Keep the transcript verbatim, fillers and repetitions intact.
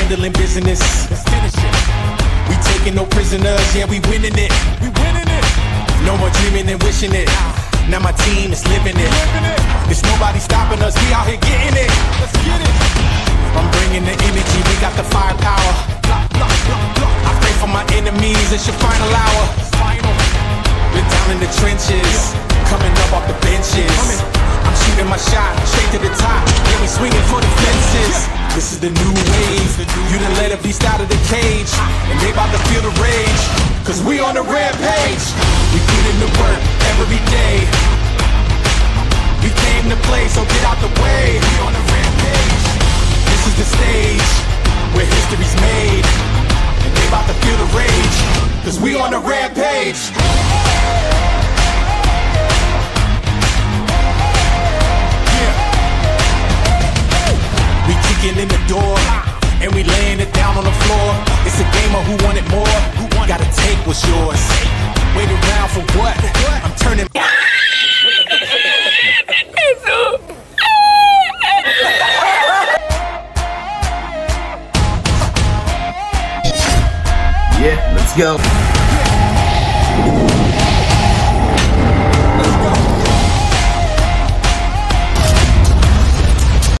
handling business. Let's finish it. We taking no prisoners, yeah, we winning it. We winning it. No more dreaming and wishing it. Now my team is living it. There's nobody stopping us, we out here getting it. Let's get it. I'm bringing the energy, we got the firepower. I pray for my enemies, it's your final hour. Been down in the trenches, coming up off the benches. I'm shooting my shot, straight to the top, yeah, we swinging for the fences. This is the new wave, you done let a beast out of the cage, and they about to feel the rage, cause we on the rampage. We put in the work every day, we came to play, so get out the way. We on the rampage, this is the stage, where history's made, and they about to feel the rage, cause we on the rampage. We kicking in the door, and we laying it down on the floor. It's a game of who wanted more. Who gotta take what's yours. Wait around for what? I'm turning. Yeah, let's go. Let's go.